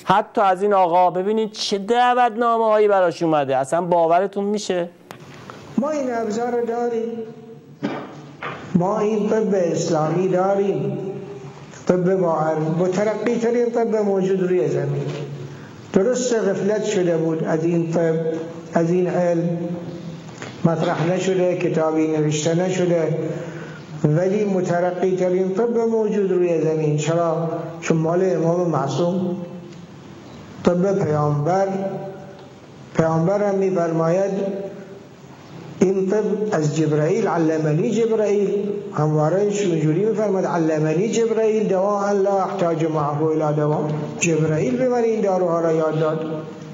حتی از این آقا ببینید چه دعوتنامه هایی براش اومده، اصلا باورتون میشه؟ ما این ابزار داریم، ما این طب اسلامی داریم، طب با ترقی ترین طب موجود روی زمین. درست غفلت شده بود از این طب، از این علم، مطرح نشده، کتابی نوشته نشده، ولی مترقی ترین طب موجود روی زمین. چرا؟ چون مال امام معصوم، طب پیامبر هم می‌فرماید این طب از جبرائیل، علمنی جبرائیل، همواره اینجوری می‌فرماید علمنی جبرائیل دواء لا احتاج معه الی دواء. جبرائیل به من این داروها را یاد داد.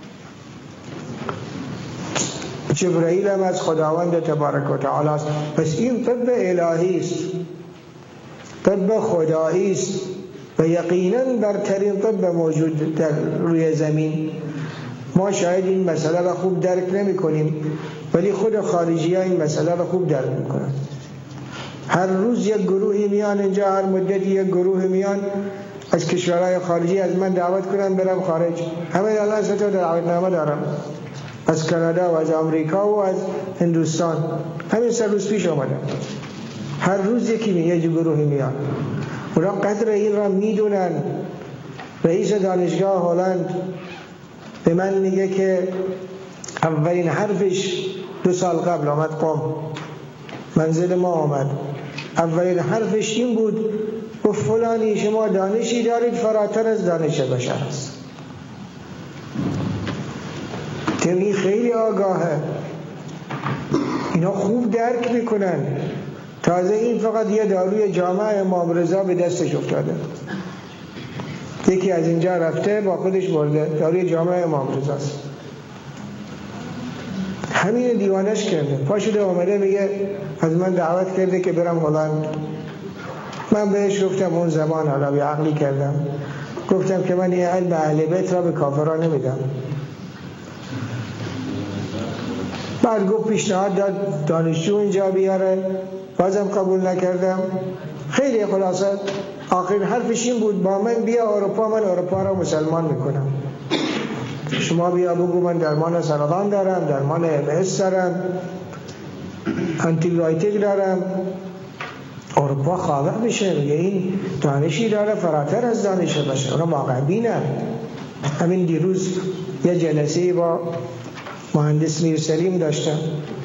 جبرائیل هم از خداوند تبارک و تعالی است. پس این طب الهی است، طب خدایی است و یقینا برترین طب موجود در روی زمین. ما شاید این مسئله را خوب درک نمی کنیم، ولی خود خارجی ها این مسئله را خوب درک می کنند. هر روز یک گروهی میان اینجا، هر مدتی یک گروه میان از کشورهای خارجی از من دعوت کنن برم خارج. همه الان ستا دعوتنامه دارم از کانادا و از امریکا و از هندوستان. همین 3 روز پیش آمدن. هر روز یکی یه گروهی میان. اونا قدر این را میدونن. رئیس دانشگاه هلند به من میگه که اولین حرفش 2 سال قبل آمد قم، منزل ما آمد. اولین حرفش این بود، گفت فلانی شما دانشی دارید فراتر از دانش بشر است. این خیلی آگاهه، اینا خوب درک میکنن. تازه این فقط یه داروی جامعه امام رضا به دستش افتاده، یکی از اینجا رفته با خودش برده، داروی جامعه امام رضا است. همین دیوانش کرده، پاشده اومده میگه از من دعوت کرده که برم هلند. من بهش گفتم اون زمان حالا بی عقلی کردم، گفتم که من یه علم اهل بیت را به کافران نمیدم. بعد گفت پیشنهاد داد دانشجو اینجا بیاره، بازم قبول نکردم. خیلی خلاصه آخرین حرفش این بود، با من بیا اروپا، من اروپا را مسلمان میکنم. شما بیا بگو من درمان سرطان دارم، درمان MS دارم، آنتیبیوتیک دارم. اروپا خاضع بشه، میگه این دانشی داره فراتر از دانش بشه. اونا واقع‌بینه. همین دیروز یه جلسه با مهندس میر سلیم داشتم،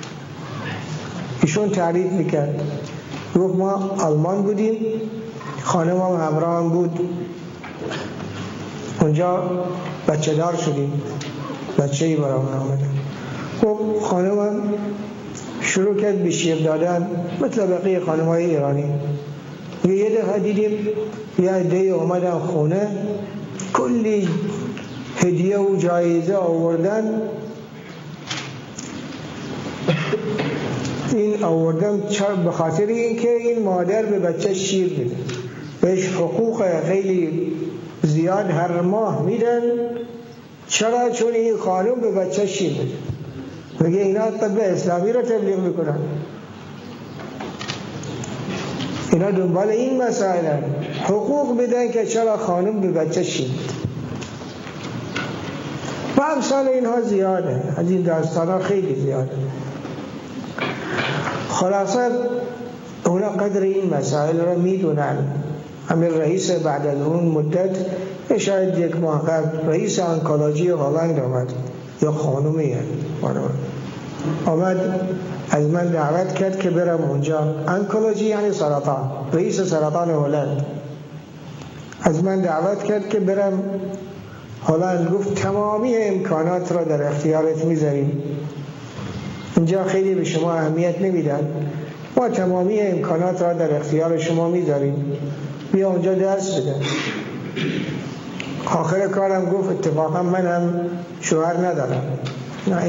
ایشون تعریف میکرد، گفت ما آلمان بودیم، خانم هم همراه هم بود، اونجا بچه دار شدیم، بچه‌ای برامون آمده. خب خانم هم شروع کرد به شیر دادن مثل بقیه خانم‌های ایرانی. یه دفعه دیدیم یه عده اومدن خونه، کلی هدیه و جایزه آوردن. این آوردم به خاطر اینکه این مادر به بچه شیر میده، بهش حقوق خیلی زیاد هر ماه میدن. چرا؟ چون این خانم به بچه شیر میده. میگه اینا طب اسلامی را تبلیغ میکنن، اینا دنبال این مسائل حقوق بدن که چرا خانم به بچه شیر میده. و امثال اینها زیاده، از این داستان ها خیلی زیاده. خلاصه اونا قدر این مسائل را میدونن. همین رئیس بعد از اون مدت شاید 1 ماه قبل رئیس آنکولوژی هلند آمد، یا خانومیه آمد از من دعوت کرد که برم اونجا. آنکولوژی یعنی سرطان، رئیس سرطان هلند از من دعوت کرد که برم هلند. گفت تمامی امکانات را در اختیارت میذاریم، اینجا خیلی به شما اهمیت نمیدن، ما تمامی امکانات را در اختیار شما میذاریم، بیا اونجا درس بده. آخر کارم گفت اتفاقا من هم شوهر ندارم. نه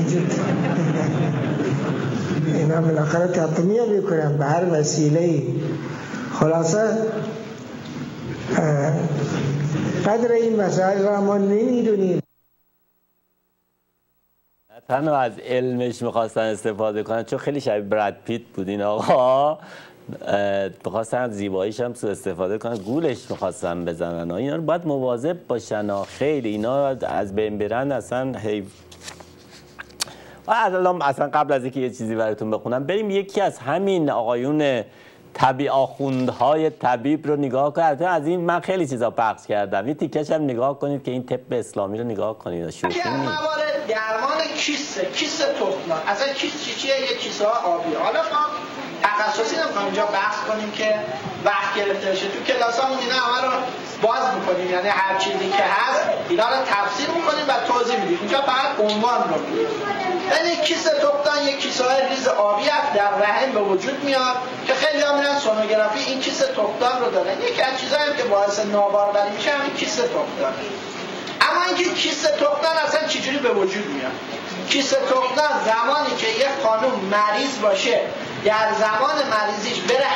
اینا بالاخره تطمیع میکنم به هر وسیله‌ای. خلاصه قدر این مسائل را ما نمیدونیم. تنها از علمش میخواستن استفاده کنن، چون خیلی شبیه براد پیت بود این آقا، میخواستن از زیباییش هم سوء استفاده کنن، گولش میخواستن بزنن. اینا رو باید مواظب باشن، خیلی اینا از بین برن اصلا حیف. اصلا قبل از اینکه یه چیزی براتون بخونم، بریم یکی از همین آقایون آخوندهای طبیب رو نگاه کنید. از این من خیلی چیزا پخش کردم، یه تیکش هم نگاه کنید که این طب اسلامی رو نگاه کنید. شوخی نیست. موارد درمان کیست تخمدان، اصلا کیست چیه؟ یه کیسه آبی. حالا ما تخصصی نمی‌خوایم اینجا بحث کنیم که وقت گرفته بشه. تو کلاسامون اینا همه رو باز می‌کنیم، یعنی هر چیزی که هست اینا رو تفسیر می‌کنیم و توضیح میدیم. اینجا فقط عنوان رو میگیم. یعنی کیسه تخمدان یک کیسه ریز آبی است در رحم به وجود میاد که خیلی ها میرن سونوگرافی این کیسه تخمدان رو دارن. یکی از چیزایی که باعث ناباروری میشه همین کیسه تخمدان. اما اینکه کیسه تخمدان اصلا چجوری به وجود میاد؟ کیسه تخمدان زمانی که یک خانم مریض باشه، در زمان مریضیش بره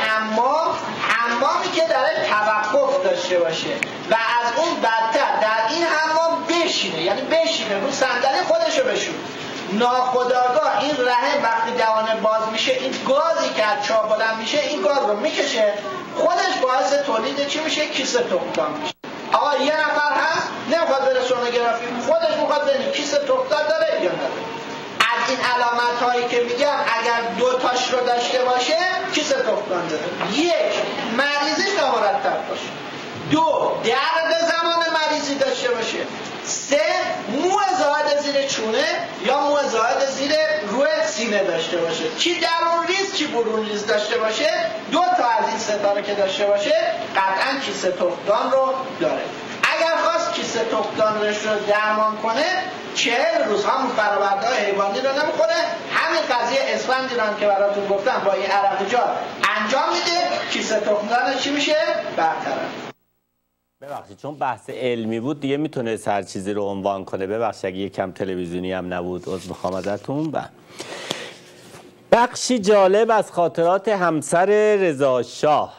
حمامی که داره توقف داشته باشه و از اون بدتر در این حمام بشینه، یعنی بشینه رو صندلی خودشو بشونه، ناخودآگاه این رحم وقتی دهانه باز میشه، این گازی که از چاه بلند میشه این گاز رو میکشه، خودش باعث تولید چی میشه؟ کیسه تخمدان میشه. آقا یه نفر هست نمیخواد بره سونوگرافی، خودش میخواد بره کیسه تخمدان داره یا نداره. از این علامت هایی که میگم اگر دو تاش رو داشته باشه کیسه تخمدان داره. یک، مریضیش نامرتب باشه. دو، درد زمان مریضی داشته باشه. سه، مو زائد زیر چونه یا مو زائد زیر روی سینه داشته باشه. چی درون ریز چی برون ریز داشته باشه، دو تا از این سه تا که داشته باشه قطعا کیسه تخمدان رو داره. اگر خواست کیسه تخمدان رو درمان کنه 40 روز همون فرآوردهای حیوانی رو نمیخوره، همین قضیه اسفند ایران که براتون گفتم با این عرق جار انجام میده، کیسه تخمدان چی میشه؟ برطرف. ببخشید چون بحث علمی بود دیگه میتونه هر چیزی رو عنوان کنه. ببخشید اگه یکم تلویزیونی هم نبود عذر میخوام ازتون. بخشی جالب از خاطرات همسر رضا شاه.